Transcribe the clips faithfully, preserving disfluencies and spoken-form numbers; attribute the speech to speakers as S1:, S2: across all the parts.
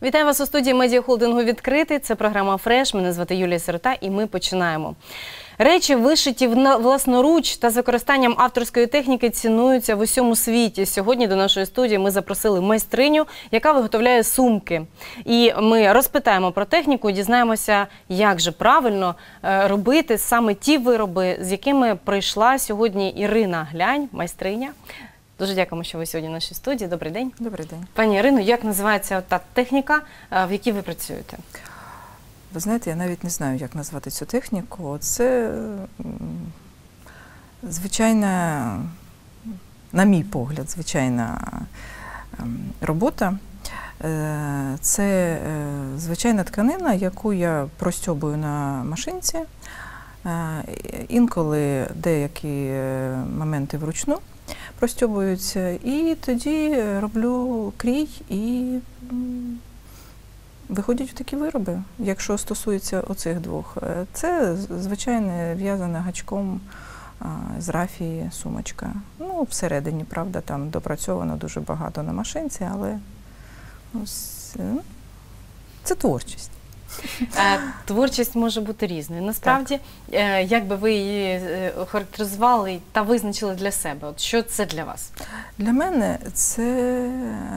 S1: Вітаю вас у студії медіахолдингу «Відкритий». Це програма «Фреш». Мене звати Юлія Сирота і ми починаємо. Речі, вишиті власноруч та з використанням авторської техніки, цінуються в усьому світі. Сьогодні до нашої студії ми запросили майстриню, яка виготовляє сумки. І ми розпитаємо про техніку, дізнаємося, як же правильно робити саме ті вироби, з якими прийшла сьогодні Ірина Глянь, майстриня. Дуже дякуємо, що ви сьогодні в нашій студії. Добрий день.
S2: Добрий день.
S1: Пані Ірино, як називається та техніка, в якій ви працюєте?
S2: Ви знаєте, я навіть не знаю, як назвати цю техніку. Це звичайна, на мій погляд, звичайна робота. Це звичайна тканина, яку я простьобую на машинці. Інколи деякі моменти вручну простьобуються, і тоді роблю крій і виходять такі вироби. Якщо стосується оцих двох, це звичайне в'язане гачком з рафії сумочка. Ну, всередині, правда, там допрацьовано дуже багато на машинці, але ось, це творчість.
S1: Творчість може бути різною. Насправді, так. Як би ви її охарактеризували та визначили для себе? От що це для вас?
S2: Для мене це,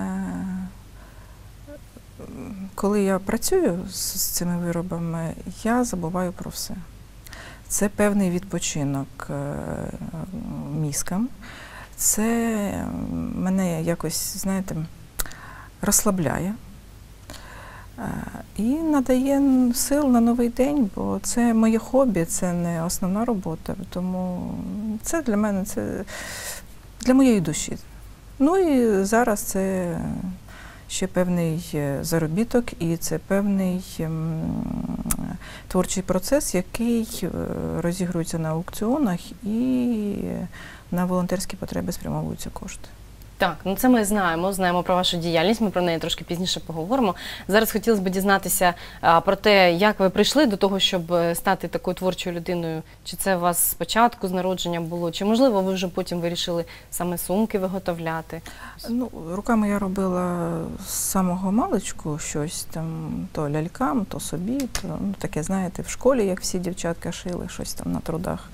S2: коли я працюю з цими виробами, я забуваю про все. Це певний відпочинок мізкам. Це мене якось, знаєте, розслабляє. І надає сил на новий день, бо це моє хобі, це не основна робота. Тому це для мене, це для моєї душі. Ну і зараз це ще певний заробіток і це певний творчий процес, який розігрується на аукціонах і на волонтерські потреби спрямовуються кошти.
S1: Так, ну це ми знаємо, знаємо про вашу діяльність, ми про неї трошки пізніше поговоримо. Зараз хотілося б дізнатися а, про те, як ви прийшли до того, щоб стати такою творчою людиною. Чи це у вас спочатку з народження було, чи, можливо, ви вже потім вирішили саме сумки виготовляти?
S2: Ну, руками я робила з самого маличку щось, там, то лялькам, то собі, то ну, таке, знаєте, в школі, як всі дівчатка шили, щось там на трудах.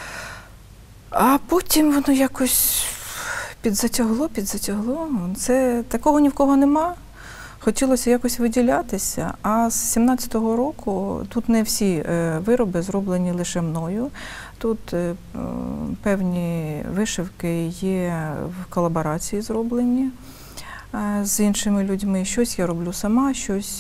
S2: А потім воно якось підзатягло, підзатягло. Це такого ні в кого нема. Хотілося якось виділятися. А з сімнадцятого року тут не всі вироби зроблені лише мною. Тут певні вишивки є в колаборації зроблені з іншими людьми. Щось я роблю сама, щось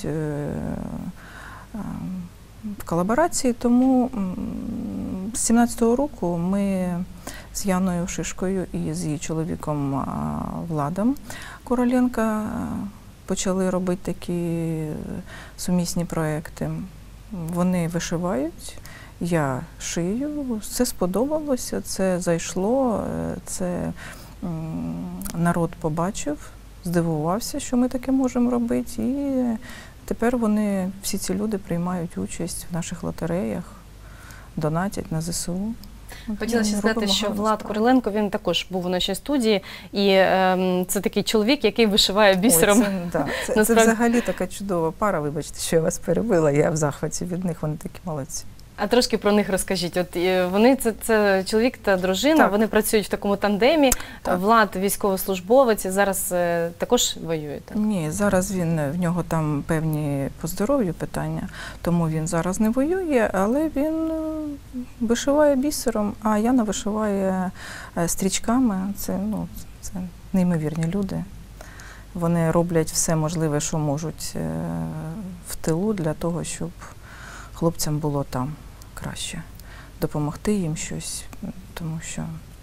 S2: в колаборації. Тому з сімнадцятого року ми з Яною Шишкою і з її чоловіком Владом Короленко почали робити такі сумісні проекти. Вони вишивають, я шию, це сподобалося, це зайшло, це народ побачив, здивувався, що ми таке можемо робити, і тепер вони, всі ці люди приймають участь в наших лотереях, донатять на ЗСУ.
S1: Хотілося сказати, що Влад Короленко, він також був у нашій студії, і е, це такий чоловік, який вишиває бісером.
S2: Ой, це, да, це, Насправді... це взагалі така чудова пара, вибачте, що я вас перебила, я в захваті від них, вони такі молодці.
S1: А трошки про них розкажіть. От вони, це, це чоловік та дружина, так. Вони працюють в такому тандемі. Так. Влад військовослужбовець, зараз е, також воює, так?
S2: Ні, зараз він, в нього там певні по здоров'ю питання, тому він зараз не воює, але він вишиває бісером, а Яна вишиває стрічками. Це, ну, це неймовірні люди. Вони роблять все можливе, що можуть в тилу для того, щоб хлопцям було там краще, допомогти їм щось, тому що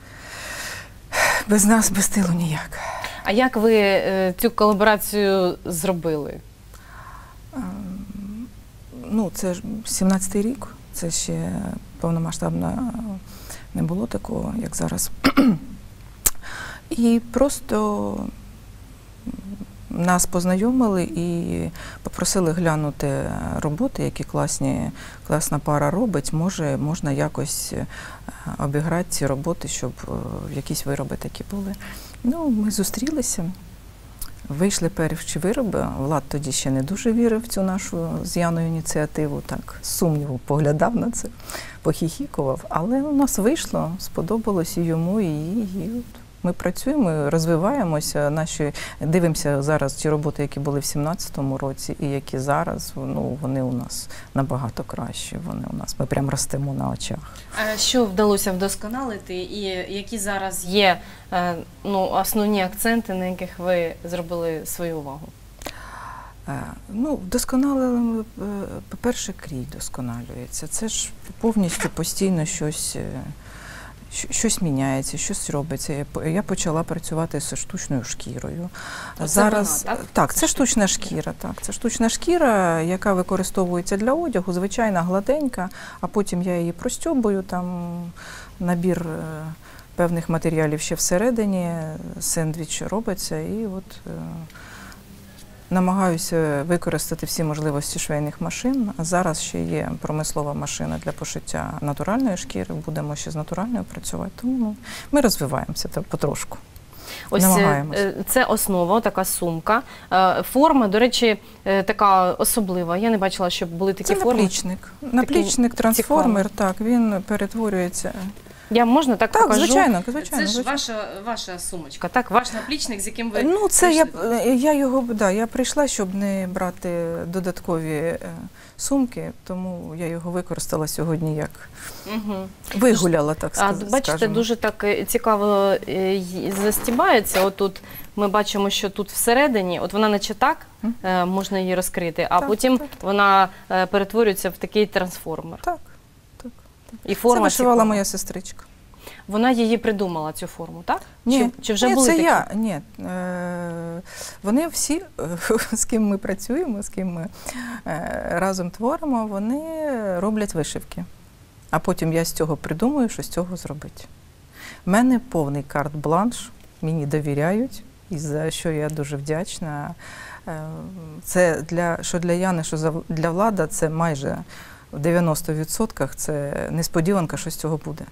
S2: без нас, без тилу ніяк.
S1: А як ви е, цю колаборацію зробили?
S2: А, ну, це ж сімнадцятий рік, це ще повномасштабно не було такого, як зараз. І просто нас познайомили і попросили глянути роботи, які класні, класна пара робить. Може, можна якось обіграти ці роботи, щоб якісь вироби такі були. Ну, ми зустрілися. Вийшли перші вироби. Влад тоді ще не дуже вірив в цю нашу з Яною ініціативу, так, з сумніву поглядав на це, похіхікував. Але у нас вийшло, сподобалось і йому, і їй. І от ми працюємо, розвиваємося, наші, дивимося зараз ті роботи, які були в сімнадцятому році і які зараз, ну, вони у нас набагато кращі, вони у нас, ми прям ростемо на очах.
S1: А що вдалося вдосконалити і які зараз є е, ну, основні акценти, на яких ви зробили свою увагу?
S2: Е, Ну, вдосконалили, е, по-перше, крій вдосконалюється. Це ж повністю постійно щось, е, щ- щось міняється, щось робиться. Я по- Я почала працювати з штучною шкірою.
S1: Оце
S2: Зараз
S1: вона, так?
S2: так, це штучна шкіра. Так, це штучна шкіра, яка використовується для одягу, звичайна гладенька, а потім я її простьобую, там набір е, певних матеріалів ще всередині, сендвіч робиться, і от е, намагаюся використати всі можливості швейних машин. А зараз ще є промислова машина для пошиття натуральної шкіри, будемо ще з натуральною працювати, тому ну, ми розвиваємося так потрошку.
S1: Ось
S2: Намагаємось.
S1: е, це основа, така сумка. Е, Форма, до речі, е, така особлива. Я не бачила, щоб були такі
S2: Це
S1: форми.
S2: наплічник. Наплічник, трансформер, так, він перетворюється.
S1: Я можна так,
S2: Так,
S1: покажу?
S2: звичайно, звичайно.
S1: Це ж
S2: звичайно.
S1: ваша, ваша сумочка, так? Ваш наплічник, з яким ви
S2: Ну, це я,
S1: прийшли.
S2: я його, да, я прийшла, щоб не брати додаткові е, сумки, тому я його використала сьогодні як
S1: Угу.
S2: вигуляла, так
S1: А,
S2: сказати.
S1: бачите, дуже так е, цікаво е, й- застібається. Отут ми бачимо, що тут всередині, от вона наче так,
S2: Мгм.
S1: е, можна її розкрити, а
S2: Так,
S1: потім
S2: так, так.
S1: вона е, перетворюється в такий трансформер.
S2: Так, так.
S1: І
S2: Це
S1: форма
S2: вишивала
S1: цікава.
S2: моя сестричка.
S1: Вона її придумала, цю форму, так?
S2: Ні,
S1: Чи, чи вже
S2: ні,
S1: були
S2: це
S1: такі?
S2: я. Ні. Е, вони всі, е, з ким ми працюємо, з ким ми е, разом творимо, вони роблять вишивки. А потім я з цього придумую, що з цього зробити. У мене повний карт-бланш, мені довіряють, і за що я дуже вдячна. Е, Це для, що для Яни, що за- для Влада, це майже в дев'яноста відсотках це несподіванка, що з цього буде.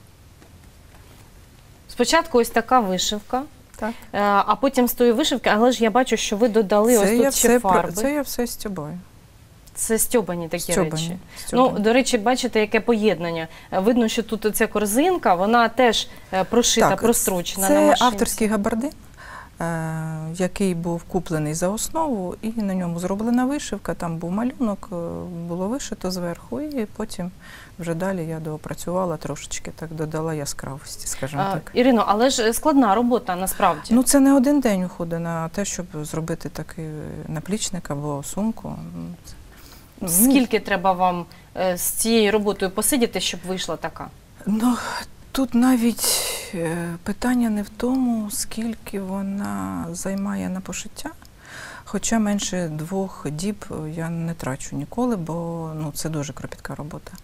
S1: Спочатку ось така вишивка,
S2: Так.
S1: е, а потім з тої вишивки, але ж я бачу, що ви додали ось
S2: Це
S1: тут
S2: я,
S1: ще
S2: все, про-
S1: фарби.
S2: це я все стьобаю.
S1: Це стьобані такі
S2: Стьобані,
S1: речі.
S2: стьобані.
S1: Ну, до речі, бачите, яке поєднання. Е, Видно, що тут оця корзинка, вона теж е, прошита,
S2: Так,
S1: прострочена на
S2: це
S1: машинці.
S2: авторський габардин, е, який був куплений за основу, і на ньому зроблена вишивка, там був малюнок, е, було вишито зверху, і потім вже далі я доопрацювала трошечки, так додала яскравості, скажімо
S1: А,
S2: так.
S1: Ірино, але ж складна робота насправді.
S2: Ну, це не один день уходить на те, щоб зробити такий наплічник або сумку. Ну,
S1: Скільки треба вам е, з цією роботою посидіти, щоб вийшла така?
S2: Ну, тут навіть е, питання не в тому, скільки вона займає на пошиття, хоча менше двох діб я не трачу ніколи, бо ну, це дуже кропітка робота.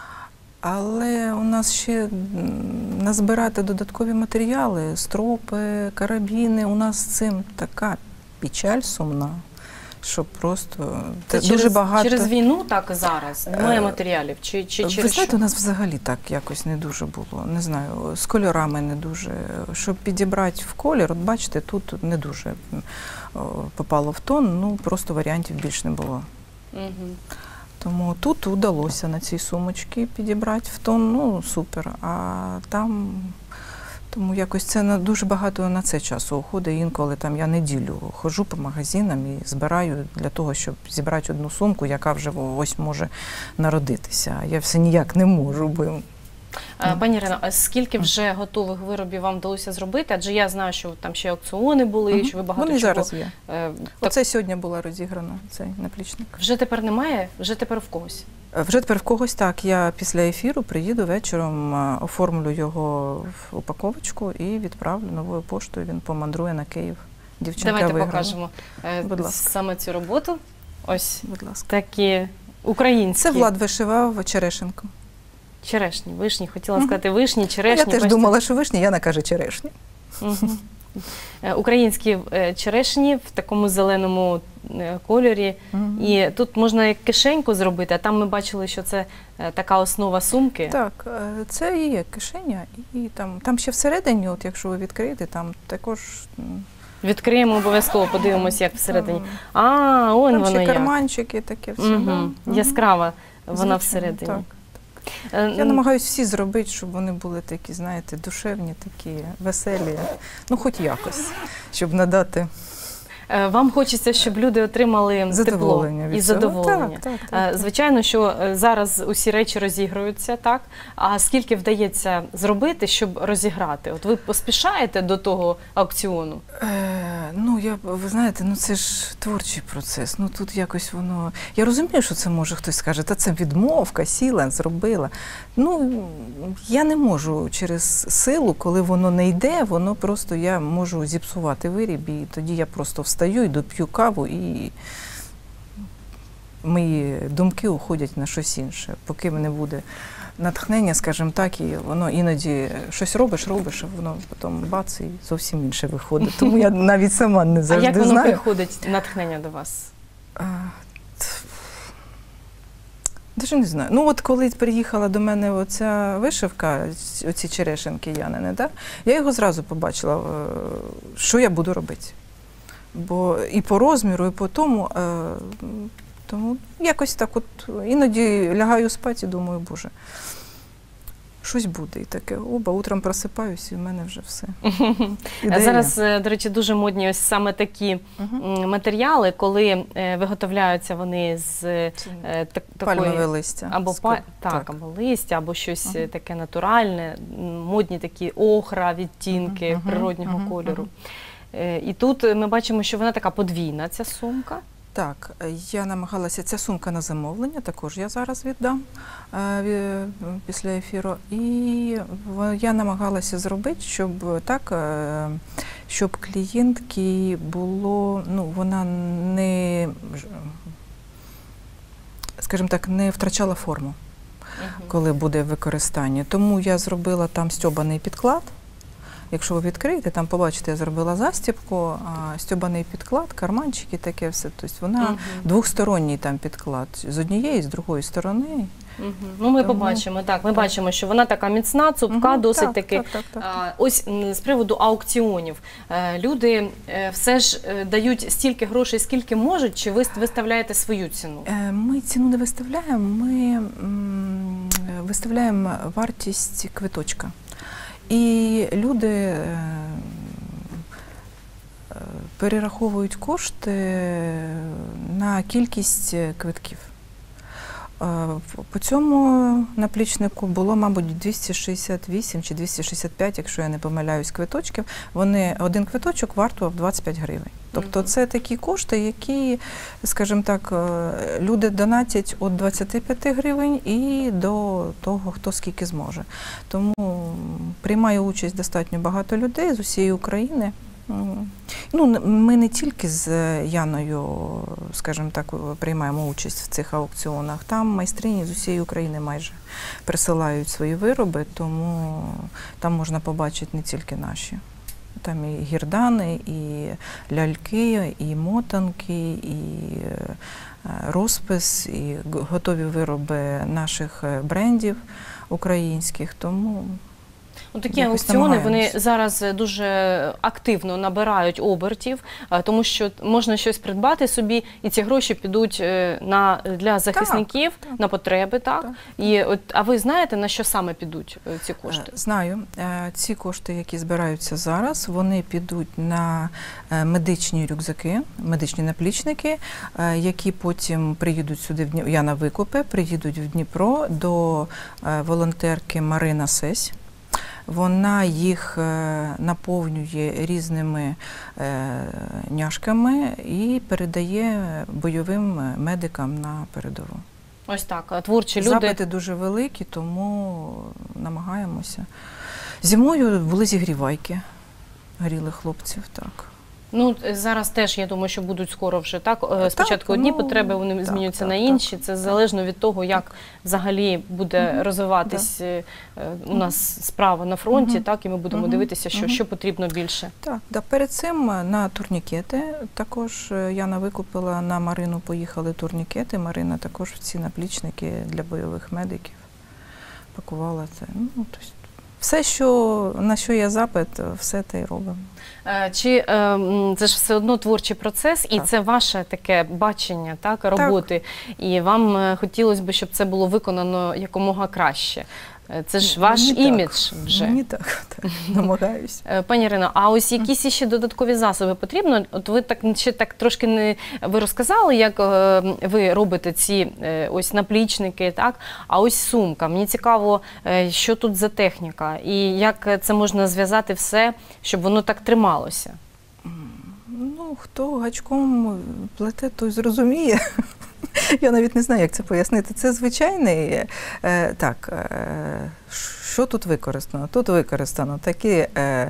S2: Але у нас ще м, назбирати додаткові матеріали, стропи, карабіни, у нас з цим така печаль сумна, що просто
S1: Це
S2: дуже
S1: через,
S2: багато.
S1: через війну так зараз? Немає
S2: Е,
S1: матеріалів? Чи, чи
S2: Ви
S1: через
S2: знаєте,
S1: що?
S2: у нас взагалі так якось не дуже було. Не знаю, з кольорами не дуже. Щоб підібрати в колір, от бачите, тут не дуже м, о, попало в тон, ну просто варіантів більш не було.
S1: Мгм.
S2: Тому тут вдалося на цій сумочці підібрати в тон, ну супер. А там, тому якось це на дуже багато на це часу уходить. Інколи там я неділю ходжу по магазинам і збираю для того, щоб зібрати одну сумку, яка вже ось може народитися. А я все ніяк не можу, бо
S1: Е, Пані Ірино, а скільки вже готових виробів вам вдалося зробити? Адже я знаю, що там ще аукціони були,
S2: Мгм.
S1: що ви багато
S2: вони
S1: чого...
S2: зараз є.
S1: е, так
S2: Оце сьогодні була розіграна, цей наплічник.
S1: вже тепер немає? Вже тепер в когось?
S2: Е, Вже тепер в когось так. Я після ефіру приїду вечором, е, оформлю його в упаковочку і відправлю новою поштою. Він помандрує на Київ. Дівчинка
S1: Давайте
S2: виграла.
S1: покажемо е,
S2: Будь ласка.
S1: саме цю роботу. Ось
S2: Будь ласка.
S1: такі українські.
S2: Це Влад вишивав Черешенко.
S1: Черешні, вишні. Хотіла
S2: Мгм.
S1: сказати вишні,
S2: Я
S1: черешні.
S2: теж
S1: бачите?
S2: думала, що вишні, Яна каже черешні.
S1: Мгм. Е, Українські е, черешні в такому зеленому е, кольорі. І тут можна як кишеньку зробити, а там ми бачили, що це е, така основа сумки.
S2: Так, е, це і є кишеня, і там, там ще всередині, от якщо ви відкриєте, там також м,
S1: Відкриємо обов'язково, подивимося, як всередині.
S2: Там,
S1: А, он
S2: там
S1: воно
S2: ще
S1: як.
S2: карманчики, таке все.
S1: Угу.
S2: да. Мгм.
S1: Яскрава вона
S2: Звичайно,
S1: всередині.
S2: так.
S1: Е,
S2: Я намагаюся всі зробити, щоб вони були такі, знаєте, душевні, такі веселі. Ну, хоч якось, щоб надати
S1: Е, Вам хочеться, щоб люди отримали
S2: задоволення
S1: тепло
S2: від
S1: і
S2: цього.
S1: задоволення.
S2: Так, так,
S1: Е,
S2: так.
S1: Звичайно, що е, зараз усі речі розігруються, так? А скільки вдається зробити, щоб розіграти? От ви поспішаєте до того аукціону?
S2: Е, ну, я, ви знаєте, ну це ж творчий процес. Ну тут якось воно. Я розумію, що це може хтось скаже, та це відмовка, сіла, зробила. Ну, я не можу через силу, коли воно не йде, воно просто я можу зіпсувати виріб, і тоді я просто встаю, йду, п'ю каву, і мої думки уходять на щось інше. Поки не буде натхнення, скажімо так, і воно іноді щось робиш, робиш, а воно потім бац, і зовсім інше виходить. Тому я навіть сама не
S1: А
S2: завжди
S1: як воно
S2: знаю.
S1: приходить, натхнення до вас?
S2: А, т- Даже не знаю. Ну от коли приїхала до мене оця вишивка, ць- оці черешенки Янини, да? Я його зразу побачила, е, що я буду робити. Бо і по розміру, і по тому, е, тому якось так от іноді лягаю спати і думаю, боже, щось буде. І таке, оба, утром просипаюся, і в мене вже все. Ідея.
S1: Зараз, е, до речі, дуже модні ось саме такі
S2: Мгм.
S1: м, матеріали, коли е, виготовляються вони з е,
S2: Це
S1: так,
S2: Пальмове
S1: такої
S2: листя.
S1: або
S2: З
S1: па...
S2: ко-
S1: так, або листя, або щось
S2: Ага.
S1: е, таке натуральне, м, модні такі охра, відтінки
S2: Мгм,
S1: природнього
S2: мгм,
S1: кольору.
S2: мгм.
S1: Е, І тут ми бачимо, що вона така подвійна, ця сумка.
S2: Так, я намагалася, ця сумка на замовлення, також я зараз віддам е, ві- після ефіру. І в- я намагалася зробити, щоб так, е, щоб клієнтки було, ну, вона не, ж- скажімо так, не втрачала форму, коли буде використання. Тому я зробила там стьобаний підклад. Якщо ви відкриєте, там побачите, я зробила застібку, а, стьобаний підклад, карманчики, таке все. Тобто вона
S1: Мгм.
S2: двохсторонній там підклад, з однієї, з другої сторони.
S1: Мгм. Ну, ми
S2: Тому-
S1: побачимо, так, ми
S2: так.
S1: бачимо, що вона така міцна, цупка,
S2: Мгм,
S1: досить
S2: так,
S1: таки.
S2: Так, так, так.
S1: А, Ось м, з приводу аукціонів. Е, Люди е, все ж е, дають стільки грошей, скільки можуть, чи ви виставляєте свою ціну?
S2: Е, Ми ціну не виставляємо, ми м, виставляємо вартість квиточка. І люди е, е, перераховують кошти на кількість квитків. Е, в- По цьому наплічнику було, мабуть, двісті шістдесят вісім чи двісті шістдесят п'ять, якщо я не помиляюсь, квиточків. Вони, один квиточок вартував двадцять п'ять гривень. Тобто
S1: Мгм.
S2: це такі кошти, які, скажімо так, е, люди донатять від двадцяти п'яти гривень і до того, хто скільки зможе. Тому м, приймає участь достатньо багато людей з усієї України. М, Ну, н- ми не тільки з Яною, скажімо так, приймаємо участь в цих аукціонах. Там майстрині з усієї України майже присилають свої вироби, тому там можна побачити не тільки наші. Там і гірдани, і ляльки, і мотанки, і е, розпис, і г- готові вироби наших е, брендів українських. Тому
S1: Ну, такі
S2: якось
S1: аукціони, вони
S2: намагаємось.
S1: зараз дуже активно набирають обертів, е, тому що можна щось придбати собі, і ці гроші підуть е, на, для захисників,
S2: так.
S1: на потреби, так?
S2: Так.
S1: І от, а ви знаєте, на що саме підуть е, ці кошти?
S2: Е, Знаю. Е, Ці кошти, які збираються зараз, вони підуть на е, медичні рюкзаки, медичні наплічники, е, які потім приїдуть сюди, в Дні- Яна викупе, приїдуть в Дніпро до е, волонтерки Марина Сесь. Вона їх е, наповнює різними е, няшками і передає бойовим медикам на передову.
S1: Ось так, е, творчі люди.
S2: Запити дуже великі, тому намагаємося. Зимою були зігрівайки, гріли хлопців, так.
S1: Ну, е, зараз теж, я думаю, що будуть скоро вже, так? Е, Спочатку одні
S2: ну,
S1: потреби, вони
S2: так,
S1: змінюються
S2: так,
S1: на
S2: так,
S1: інші.
S2: так,
S1: Це
S2: так.
S1: залежно від того, як взагалі буде
S2: Мгм,
S1: розвиватись е, е, у нас справа на фронті,
S2: Мгм.
S1: так? І ми будемо
S2: Мгм,
S1: дивитися, що,
S2: мгм.
S1: що потрібно більше.
S2: Так, да, перед цим на турнікети також е, Яна викупила, на Марину поїхали турнікети. Марина також в ці наплічники для бойових медиків пакувала це. Ну, тобто все, що, на що є запит, все те й робимо.
S1: Е, Чи е, м, це ж все одно творчий процес, і
S2: Так.
S1: це ваше таке бачення, так, роботи, і вам е, хотілося б, щоб це було виконано якомога краще. Е, Це ж ваш
S2: Мені так.
S1: імідж вже.
S2: Мені так, так намагаюся.
S1: Е, Пані Ірино, а ось якісь ще додаткові засоби потрібно? От ви так ще так трошки не ви розказали, як е, ви робите ці е, ось наплічники, так? А ось сумка. Мені цікаво, е, що тут за техніка і як це можна зв'язати все, щоб воно так трималося.
S2: Ну, хто гачком плете, той зрозуміє. Я навіть не знаю, як це пояснити. Це звичайний, е, так, е, що тут використано? Тут використано такі е, е,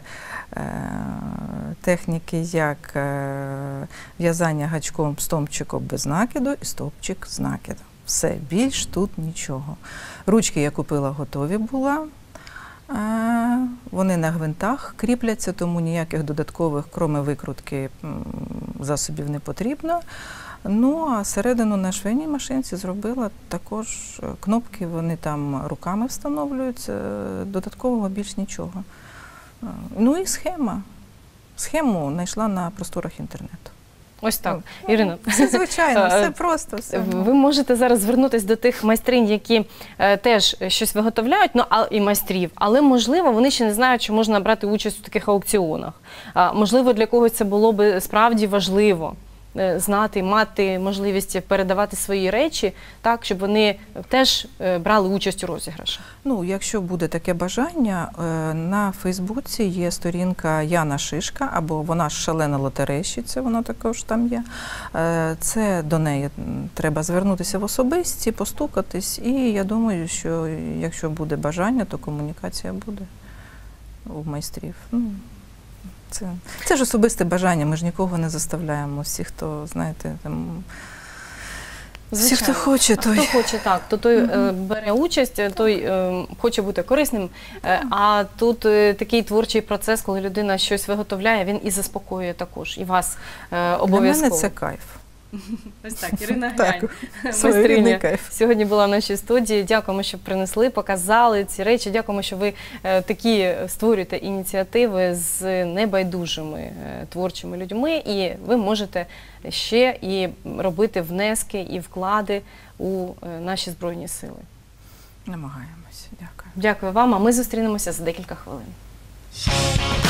S2: техніки, як е, в'язання гачком стовпчиком без накиду і стовпчик з накидом. Все, більш тут нічого. Ручки я купила готові була. Е, Вони на гвинтах кріпляться, тому ніяких додаткових, кроме викрутки, м, засобів не потрібно. Ну, а середину на швейній машинці зробила також кнопки, вони там руками встановлюються, додаткового більш нічого. Е, Ну і схема. Схему знайшла на просторах інтернету.
S1: Ось так.
S2: Ну,
S1: Ірино,
S2: Все звичайно, все просто. Все.
S1: ви можете зараз звернутися до тих майстринь, які е, теж щось виготовляють, ну, а, і майстрів, але, можливо, вони ще не знають, що можна брати участь у таких аукціонах. А, можливо, для когось це було б справді важливо е, знати, мати можливість передавати свої речі так, щоб вони теж е, брали участь у розіграші.
S2: Ну, якщо буде таке бажання, е, на Фейсбуці є сторінка Яна Шишка, або вона ж шалена лотерейщиця, вона також там є. Е, Це до неї треба звернутися в особисті, постукатись, і я думаю, що якщо буде бажання, то комунікація буде у майстрів. Ну, це, це ж особисте бажання, ми ж нікого не заставляємо. Всі, хто, знаєте, там... Всі, хто хоче, той...
S1: Хто хоче, так, то той е, бере участь, той е, хоче бути корисним. Е, а тут е, такий творчий процес, коли людина щось виготовляє, він і заспокоює також, і вас е, обов'язково.
S2: Для мене це кайф.
S1: Ось так, Ірина
S2: Так,
S1: Грань,
S2: своєрідний
S1: майстриня,
S2: кайф.
S1: сьогодні була в нашій студії. Дякуємо, що принесли, показали ці речі. Дякуємо, що ви е, такі створюєте ініціативи з небайдужими е, творчими людьми. І ви можете ще і робити внески і вклади у е, наші Збройні Сили.
S2: Намагаємося. Дякую.
S1: Дякую вам, а ми зустрінемося за декілька хвилин.